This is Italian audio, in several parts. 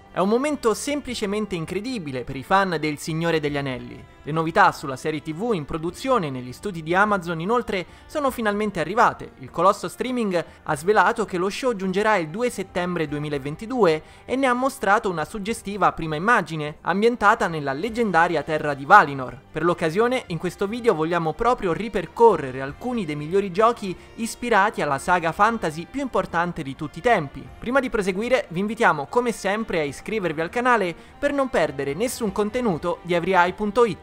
È un momento semplicemente incredibile per i fan del Signore degli Anelli. Le novità sulla serie TV in produzione negli studi di Amazon inoltre sono finalmente arrivate. Il colosso streaming ha svelato che lo show giungerà il 2 settembre 2022 e ne ha mostrato una suggestiva prima immagine, ambientata nella leggendaria terra di Valinor. Per l'occasione, in questo video vogliamo proprio ripercorrere alcuni dei migliori giochi ispirati alla saga fantasy più importante di tutti i tempi. Prima di proseguire, vi invitiamo come sempre a iscrivervi al canale per non perdere nessun contenuto di everyeye.it.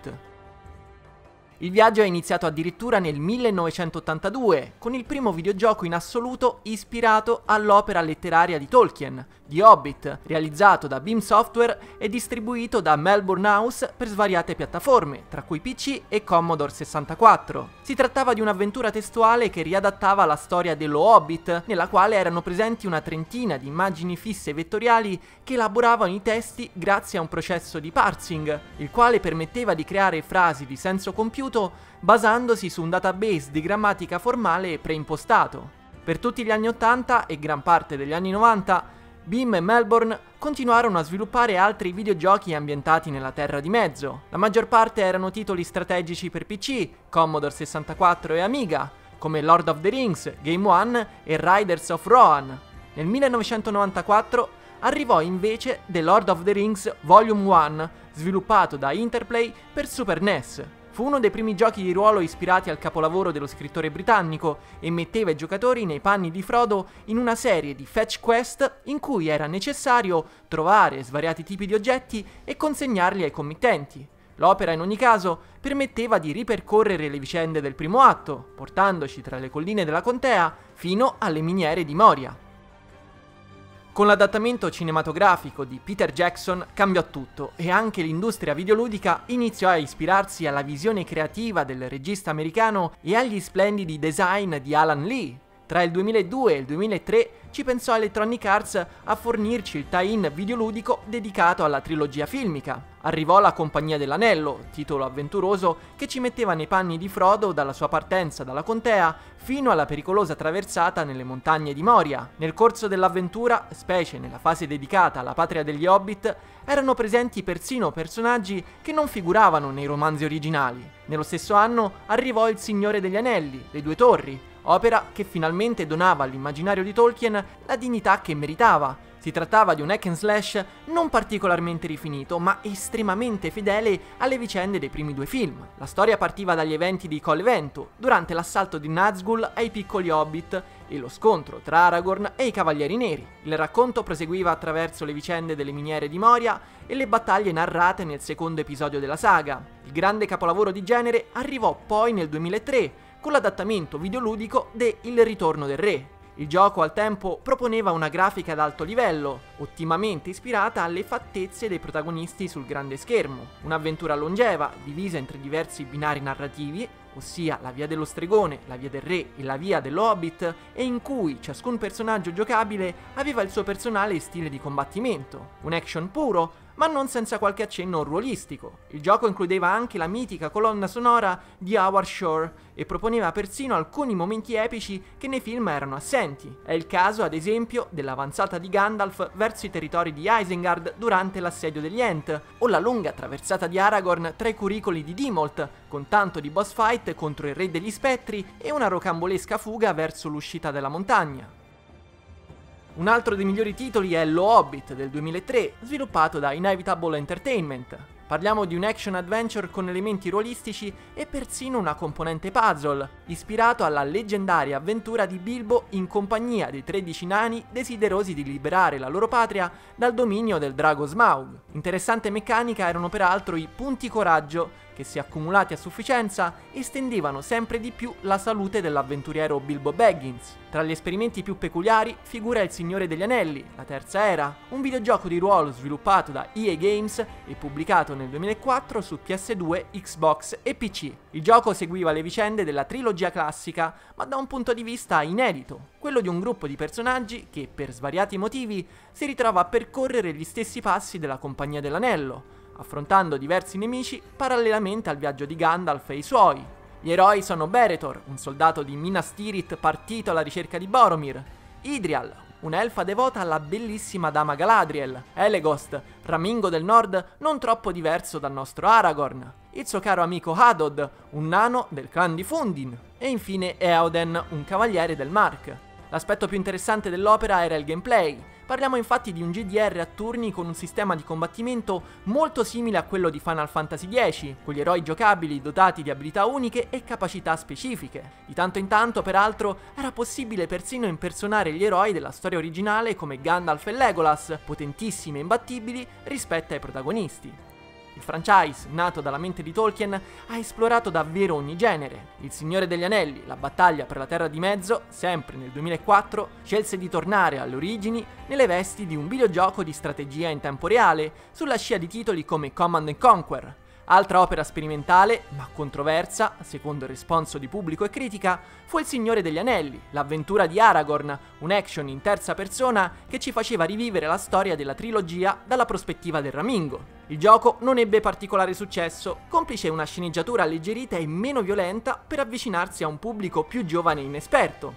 Il viaggio è iniziato addirittura nel 1982, con il primo videogioco in assoluto ispirato all'opera letteraria di Tolkien, The Hobbit, realizzato da Beam Software e distribuito da Melbourne House per svariate piattaforme, tra cui PC e Commodore 64. Si trattava di un'avventura testuale che riadattava la storia dello Hobbit, nella quale erano presenti una trentina di immagini fisse vettoriali che elaboravano i testi grazie a un processo di parsing, il quale permetteva di creare frasi di senso compiuto basandosi su un database di grammatica formale preimpostato. Per tutti gli anni 80 e gran parte degli anni 90, Beam e Melbourne continuarono a sviluppare altri videogiochi ambientati nella Terra di Mezzo. La maggior parte erano titoli strategici per PC, Commodore 64 e Amiga, come Lord of the Rings, Game One e Riders of Rohan. Nel 1994 arrivò invece The Lord of the Rings Volume 1, sviluppato da Interplay per Super NES. Fu uno dei primi giochi di ruolo ispirati al capolavoro dello scrittore britannico e metteva i giocatori nei panni di Frodo in una serie di fetch quest in cui era necessario trovare svariati tipi di oggetti e consegnarli ai committenti. L'opera, in ogni caso, permetteva di ripercorrere le vicende del primo atto, portandoci tra le colline della contea fino alle miniere di Moria. Con l'adattamento cinematografico di Peter Jackson cambiò tutto e anche l'industria videoludica iniziò a ispirarsi alla visione creativa del regista americano e agli splendidi design di Alan Lee. Tra il 2002 e il 2003 ci pensò Electronic Arts a fornirci il tie-in videoludico dedicato alla trilogia filmica. Arrivò La Compagnia dell'Anello, titolo avventuroso che ci metteva nei panni di Frodo dalla sua partenza dalla contea fino alla pericolosa traversata nelle montagne di Moria. Nel corso dell'avventura, specie nella fase dedicata alla patria degli Hobbit, erano presenti persino personaggi che non figuravano nei romanzi originali. Nello stesso anno arrivò Il Signore degli Anelli, Le Due Torri, opera che finalmente donava all'immaginario di Tolkien la dignità che meritava. Si trattava di un hack and slash non particolarmente rifinito, ma estremamente fedele alle vicende dei primi due film. La storia partiva dagli eventi di Colle Vento, durante l'assalto di Nazgûl ai piccoli Hobbit e lo scontro tra Aragorn e i Cavalieri Neri. Il racconto proseguiva attraverso le vicende delle miniere di Moria e le battaglie narrate nel secondo episodio della saga. Il grande capolavoro di genere arrivò poi nel 2003, con l'adattamento videoludico de Il Ritorno del Re. Il gioco al tempo proponeva una grafica ad alto livello, ottimamente ispirata alle fattezze dei protagonisti sul grande schermo. Un'avventura longeva, divisa in 3 diversi binari narrativi, ossia la via dello stregone, la via del re e la via dell'Hobbit, e in cui ciascun personaggio giocabile aveva il suo personale stile di combattimento. Un action puro, ma non senza qualche accenno ruolistico. Il gioco includeva anche la mitica colonna sonora di Howard Shore e proponeva persino alcuni momenti epici che nei film erano assenti. È il caso, ad esempio, dell'avanzata di Gandalf verso i territori di Isengard durante l'assedio degli Ent, o la lunga traversata di Aragorn tra i curicoli di Dimolt, con tanto di boss fight contro il Re degli Spettri e una rocambolesca fuga verso l'uscita della montagna. Un altro dei migliori titoli è Lo Hobbit del 2003, sviluppato da Inevitable Entertainment. Parliamo di un action-adventure con elementi ruolistici e persino una componente puzzle, ispirato alla leggendaria avventura di Bilbo in compagnia dei 13 nani desiderosi di liberare la loro patria dal dominio del drago Smaug. Interessante meccanica erano peraltro i punti coraggio, che se accumulati a sufficienza estendevano sempre di più la salute dell'avventuriero Bilbo Baggins. Tra gli esperimenti più peculiari figura Il Signore degli Anelli, la Terza Era, un videogioco di ruolo sviluppato da EA Games e pubblicato nel 2004 su PS2, Xbox e PC. Il gioco seguiva le vicende della trilogia classica, ma da un punto di vista inedito, quello di un gruppo di personaggi che, per svariati motivi, si ritrova a percorrere gli stessi passi della Compagnia dell'Anello, affrontando diversi nemici parallelamente al viaggio di Gandalf e i suoi. Gli eroi sono Beretor, un soldato di Minas Tirith partito alla ricerca di Boromir, Idrial, un'elfa devota alla bellissima dama Galadriel, Elegost, ramingo del nord non troppo diverso dal nostro Aragorn, il suo caro amico Hadod, un nano del clan di Fundin, e infine Eoden, un cavaliere del Mark. L'aspetto più interessante dell'opera era il gameplay. Parliamo infatti di un GDR a turni con un sistema di combattimento molto simile a quello di Final Fantasy X, con gli eroi giocabili dotati di abilità uniche e capacità specifiche. Di tanto in tanto, peraltro, era possibile persino impersonare gli eroi della storia originale come Gandalf e Legolas, potentissimi e imbattibili rispetto ai protagonisti. Il franchise, nato dalla mente di Tolkien, ha esplorato davvero ogni genere. Il Signore degli Anelli, la battaglia per la Terra di Mezzo, sempre nel 2004, scelse di tornare alle origini nelle vesti di un videogioco di strategia in tempo reale, sulla scia di titoli come Command & Conquer. Altra opera sperimentale, ma controversa, secondo il responso di pubblico e critica, fu Il Signore degli Anelli, l'avventura di Aragorn, un action in terza persona che ci faceva rivivere la storia della trilogia dalla prospettiva del ramingo. Il gioco non ebbe particolare successo, complice una sceneggiatura alleggerita e meno violenta per avvicinarsi a un pubblico più giovane e inesperto.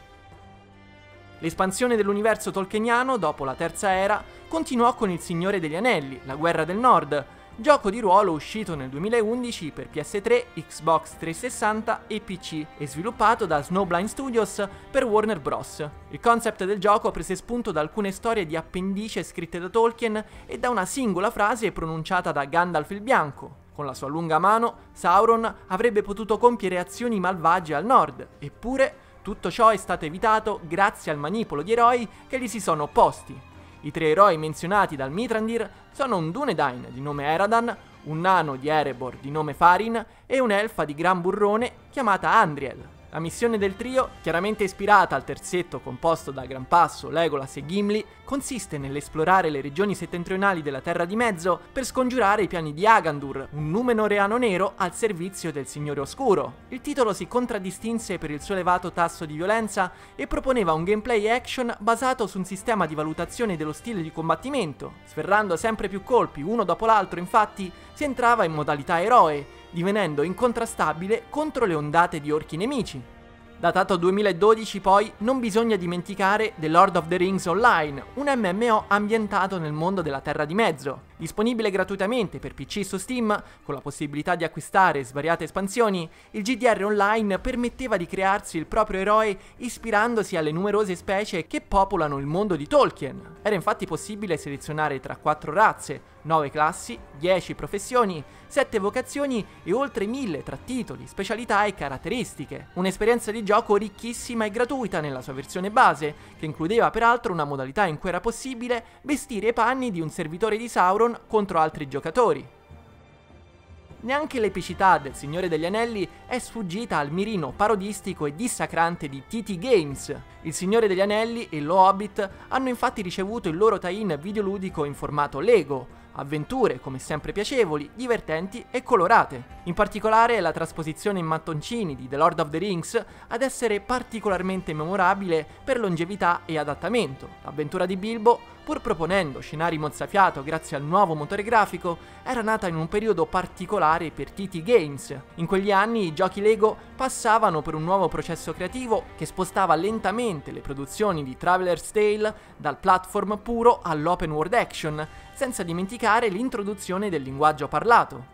L'espansione dell'universo tolkieniano, dopo la Terza Era, continuò con Il Signore degli Anelli, la Guerra del Nord, gioco di ruolo uscito nel 2011 per PS3, Xbox 360 e PC e sviluppato da Snowblind Studios per Warner Bros. Il concept del gioco prese spunto da alcune storie di appendice scritte da Tolkien e da una singola frase pronunciata da Gandalf il Bianco. Con la sua lunga mano, Sauron avrebbe potuto compiere azioni malvagie al nord, eppure tutto ciò è stato evitato grazie al manipolo di eroi che gli si sono opposti. I tre eroi menzionati dal Mithrandir sono un Dúnedain di nome Eradan, un nano di Erebor di nome Farin e un'elfa di gran burrone chiamata Andriel. La missione del trio, chiaramente ispirata al terzetto composto da Grampasso, Legolas e Gimli, consiste nell'esplorare le regioni settentrionali della Terra di Mezzo per scongiurare i piani di Agandur, un numenoreano nero al servizio del Signore Oscuro. Il titolo si contraddistinse per il suo elevato tasso di violenza e proponeva un gameplay action basato su un sistema di valutazione dello stile di combattimento. Sferrando sempre più colpi uno dopo l'altro, infatti, si entrava in modalità eroe, divenendo incontrastabile contro le ondate di orchi nemici. Datato 2012 poi, non bisogna dimenticare The Lord of the Rings Online, un MMO ambientato nel mondo della Terra di Mezzo. Disponibile gratuitamente per PC su Steam, con la possibilità di acquistare svariate espansioni, il GDR Online permetteva di crearsi il proprio eroe ispirandosi alle numerose specie che popolano il mondo di Tolkien. Era infatti possibile selezionare tra 4 razze, 9 classi, 10 professioni, 7 vocazioni e oltre 1000 tra titoli, specialità e caratteristiche. Un'esperienza di gioco ricchissima e gratuita nella sua versione base, che includeva peraltro una modalità in cui era possibile vestire i panni di un servitore di Sauron contro altri giocatori. Neanche l'epicità del Signore degli Anelli è sfuggita al mirino parodistico e dissacrante di TT Games. Il Signore degli Anelli e lo Hobbit hanno infatti ricevuto il loro tie-in videoludico in formato Lego, avventure come sempre piacevoli, divertenti e colorate. In particolare è la trasposizione in mattoncini di The Lord of the Rings ad essere particolarmente memorabile per longevità e adattamento. L'avventura di Bilbo, pur proponendo scenari mozzafiato grazie al nuovo motore grafico, era nata in un periodo particolare per TT Games. In quegli anni i giochi Lego passavano per un nuovo processo creativo che spostava lentamente le produzioni di Traveler's Tale dal platform puro all'open world action, senza dimenticare l'introduzione del linguaggio parlato.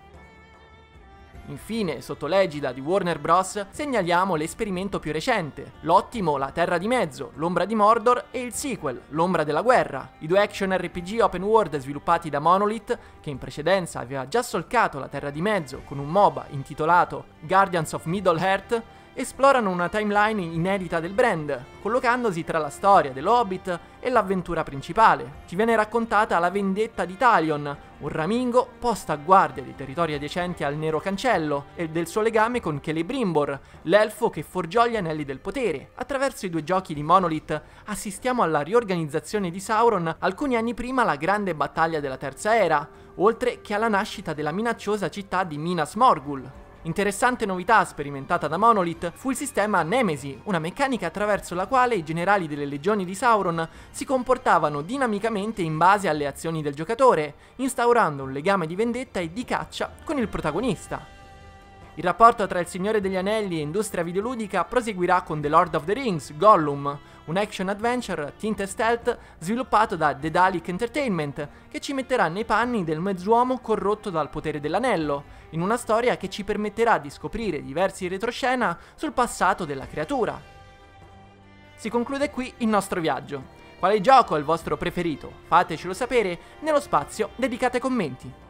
Infine, sotto l'egida di Warner Bros., segnaliamo l'esperimento più recente, l'ottimo La Terra di Mezzo, l'Ombra di Mordor e il sequel, L'Ombra della Guerra, i due action RPG open world sviluppati da Monolith, che in precedenza aveva già solcato la Terra di Mezzo con un MOBA intitolato Guardians of Middle-earth, esplorano una timeline inedita del brand, collocandosi tra la storia dell'Hobbit e l'avventura principale. Ci viene raccontata la vendetta di Talion, un ramingo posto a guardia dei territori adiacenti al Nero Cancello, e del suo legame con Celebrimbor, l'elfo che forgiò gli Anelli del Potere. Attraverso i due giochi di Monolith assistiamo alla riorganizzazione di Sauron alcuni anni prima la grande battaglia della Terza Era, oltre che alla nascita della minacciosa città di Minas Morgul. Interessante novità sperimentata da Monolith fu il sistema Nemesi, una meccanica attraverso la quale i generali delle legioni di Sauron si comportavano dinamicamente in base alle azioni del giocatore, instaurando un legame di vendetta e di caccia con il protagonista. Il rapporto tra il Signore degli Anelli e industria videoludica proseguirà con The Lord of the Rings, Gollum, un action-adventure teen stealth sviluppato da Daedalic Entertainment, che ci metterà nei panni del mezzuomo corrotto dal potere dell'anello, in una storia che ci permetterà di scoprire diversi retroscena sul passato della creatura. Si conclude qui il nostro viaggio. Quale gioco è il vostro preferito? Fatecelo sapere nello spazio dedicato ai commenti.